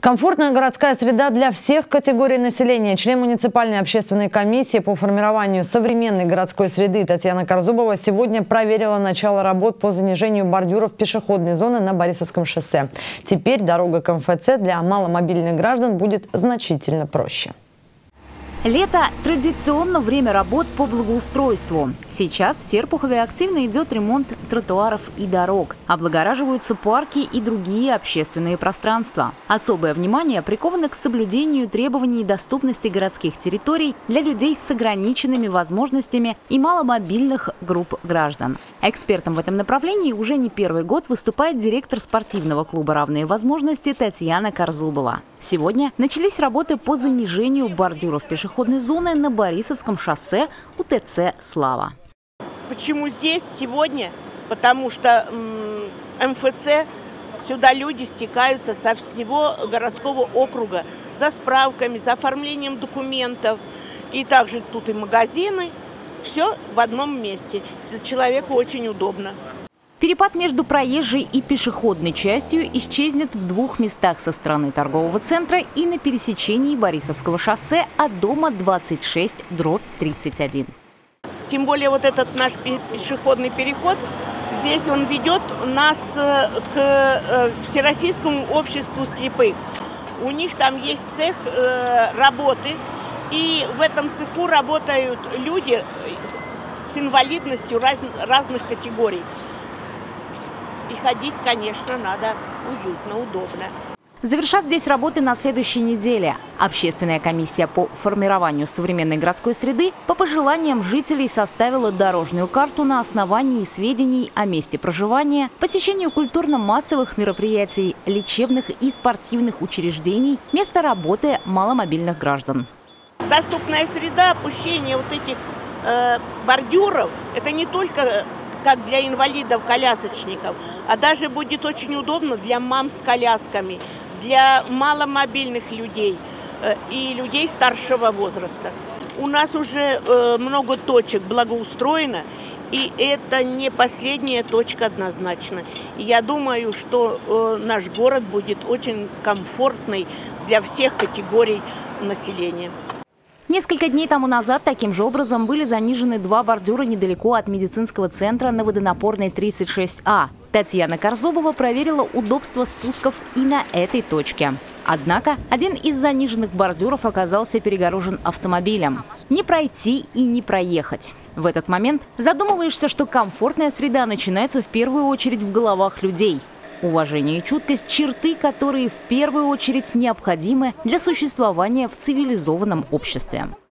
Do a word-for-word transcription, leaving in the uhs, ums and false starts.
Комфортная городская среда для всех категорий населения. Член муниципальной общественной комиссии по формированию современной городской среды Татьяна Корзубова сегодня проверила начало работ по занижению бордюров пешеходной зоны на Борисовском шоссе. Теперь дорога к эм эф цэ для маломобильных граждан будет значительно проще. Лето – традиционно время работ по благоустройству. Сейчас в Серпухове активно идет ремонт тротуаров и дорог. Облагораживаются парки и другие общественные пространства. Особое внимание приковано к соблюдению требований доступности городских территорий для людей с ограниченными возможностями и маломобильных групп граждан. Экспертом в этом направлении уже не первый год выступает директор спортивного клуба «Равные возможности» Татьяна Корзубова. Сегодня начались работы по занижению бордюров пешеходной зоны на Борисовском шоссе у тэ цэ «Слава». Почему здесь сегодня? Потому что эм эф цэ, сюда люди стекаются со всего городского округа за справками, за оформлением документов. И также тут и магазины. Все в одном месте. Человеку очень удобно. Перепад между проезжей и пешеходной частью исчезнет в двух местах со стороны торгового центра и на пересечении Борисовского шоссе от дома двадцать шесть дробь тридцать один. Тем более вот этот наш пешеходный переход, здесь он ведет нас к Всероссийскому обществу слепых. У них там есть цех работы, и в этом цеху работают люди с инвалидностью разных категорий. И ходить, конечно, надо уютно, удобно. Завершат здесь работы на следующей неделе. Общественная комиссия по формированию современной городской среды по пожеланиям жителей составила дорожную карту на основании сведений о месте проживания, посещению культурно-массовых мероприятий, лечебных и спортивных учреждений, место работы маломобильных граждан. Доступная среда, опущение вот этих э, бордюров – это не только как для инвалидов-колясочников, а даже будет очень удобно для мам с колясками, для маломобильных людей э, и людей старшего возраста. У нас уже э, много точек благоустроено, и это не последняя точка однозначно. И я думаю, что э, наш город будет очень комфортный для всех категорий населения. Несколько дней тому назад таким же образом были занижены два бордюра недалеко от медицинского центра на Водонапорной тридцать шесть а. Татьяна Корзубова проверила удобство спусков и на этой точке. Однако один из заниженных бордюров оказался перегорожен автомобилем. Не пройти и не проехать. В этот момент задумываешься, что комфортная среда начинается в первую очередь в головах людей. Уважение и чуткость – черты, которые в первую очередь необходимы для существования в цивилизованном обществе.